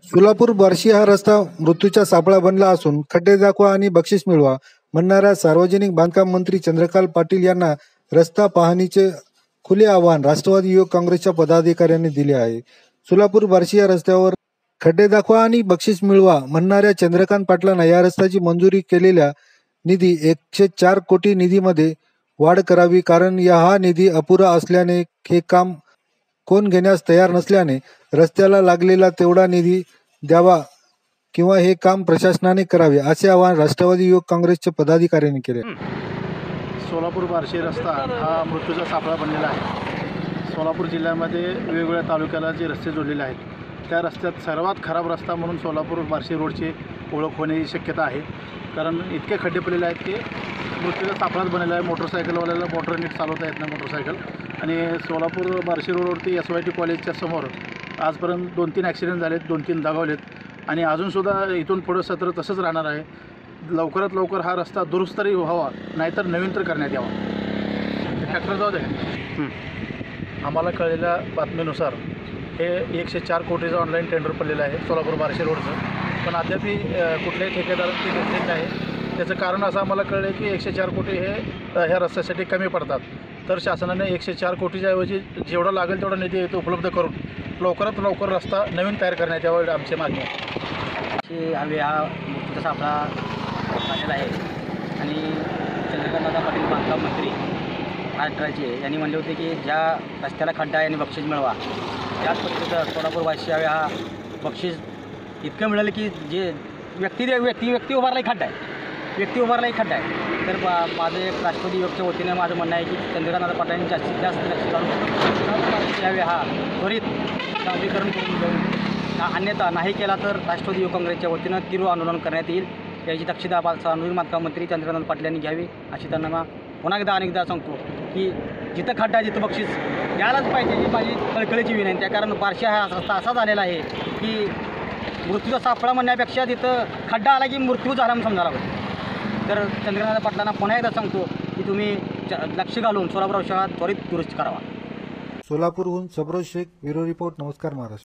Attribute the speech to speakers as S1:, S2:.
S1: सोलापूर बार्शी हा रस्ता मृत्यूचा सापळा बनला असून खड्डे दाखवा आणि बक्षीस मिळवा म्हणणाऱ्या सार्वजनिक बांधकाम मंत्री चंद्रकांत पाटील यांना रस्ता पाहणीचे खुले आवाहन राष्ट्रवादी युवक काँग्रेसच्या पदाधिकाऱ्यांनी दिले आहे। सोलापूर बार्शी या रस्त्यावर खड्डे दाखवा आणि बक्षीस मिळवा म्हणणाऱ्या चंद्रकांत पाटलांना या रस्त्याची मंजुरी केलेल्या निधी 104 कोटी निधीमध्ये वाढ करावी, कारण हा निधी अपुरा असल्याने हे काम कोण घेण्यास तयार नसल्याने रस्त्याला लागलेला तेवढा निधी द्यावा किंवा हे काम प्रशासनाने करावे, असे आवाहन राष्ट्रवादी युवक काँग्रेसच्या पदाधिकाऱ्यांनी केले।
S2: सोलापूर बार्शी रस्ता हा मृत्यूचा सापळा बनलेला आहे। सोलापूर जिल्ह्यामध्ये वेगवेगळ्या तालुक्याला जे रस्ते जोडलेले आहेत त्या रस्त्यात सर्वात खराब रस्ता म्हणून सोलापूर बार्शी रोडची ओळख होण्याची शक्यता आहे, कारण इतके खड्डे पडलेले आहेत की मृत्यूचा सापळाच बनलेला आहे। मोटरसायकलवाल्याला मोटर नीट चालवता येत नाही मोटरसायकल। आणि सोलापूर बार्शी रोडवरती SYT कॉलेजच्या समोर आजपर्यंत 2-3 ॲक्सिडेंट झालेत, 2-3 दगावलेत आणि अजूनसुद्धा इथून पुढं सत्र तसंच राहणार आहे। लवकरात लवकर हा रस्ता दुरुस्त तरी व्हावा, नाहीतर नवीन तर करण्यात यावा। ट्रॅक्टर जाऊ दे। आम्हाला कळलेल्या बातमीनुसार हे 104 कोटीचं ऑनलाईन टेंडर पडलेलं आहे सोलापूर बार्शी रोडचं, पण अद्याप कुठल्याही ठेकेदाराने ते घेतलेलं नाही। त्याचं कारण असं आम्हाला कळलं आहे की 104 कोटी हे ह्या रस्त्यासाठी कमी पडतात, तर शासनाने 104 कोटीच्या ऐवजी जेवढा लागेल तेवढा निधी इथं उपलब्ध करून लवकरात लवकर रस्ता नवीन तयार करण्यात यावा आमची मागणी आहे।
S3: आम्ही हा मृत्यूचा सापळा झालेला आहे आणि चंद्रकांत पाटील बांधकाम मंत्री महाराष्ट्राचे यांनी म्हणले होते की ज्या रस्त्याला खड्डा आहे आणि बक्षीस मिळवा, त्याच पद्धतीचं सोलापूर बार्शी हा बक्षीस इतकं मिळालं की जे व्यक्ती उभारलाही खड्डा आहे, व्यक्ती उभारलाही खड्डा आहे। तर माझं एक राष्ट्रवादी युवकच्या वतीने माझं म्हणणं आहे की चंद्रकांत पाटलांनी जास्तीत जास्त लक्ष घालून हा त्वरित डांबरीकरण करून देऊन, अन्यथा नाही केला तर राष्ट्रवादी युवक काँग्रेसच्या वतीनं तीव्र आंदोलन करण्यात येईल। याची दक्षता सार्वजनिक बांधकाम मंत्री चंद्रकांत पाटील यांनी घ्यावी, अशी त्यांना पुन्हा एकदा अनेकदा सांगतो की जिथं खड्डा जिथं बक्षीस द्यायलाच पाहिजे, ही माझी कळकळीची विनंती आहे। कारण बार्शी हा रस्ता असा झालेला आहे की मृत्यूचा सापळा म्हणण्यापेक्षा तिथं खड्डा आला की मृत्यू झाला म्हणून समजायला पाहिजे। तर चंद्रकांत पाटलांना पुन्हा एकदा सांगतो की तुम्ही लक्ष घालून सोलापूर शहरात त्वरित दुरुस्त करावा।
S1: सोलापूरहून सबरोज शेख, ब्युरो रिपोर्ट, नमस्कार महाराष्ट्र।